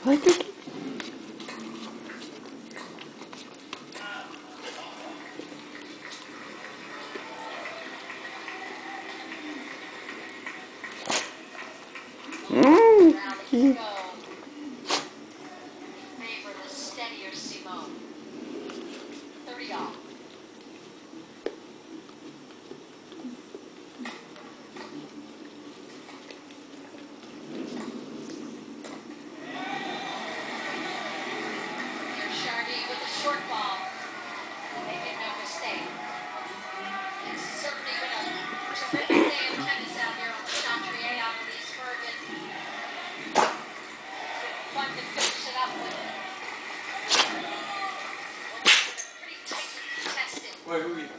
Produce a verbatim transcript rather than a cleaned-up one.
I think. Mm. Short ball, making no mistake. It's certainly been a terrific day of tennis out here on the Chatrier out of East Bergen. It's been fun to finish it up with. Pretty tightly contested.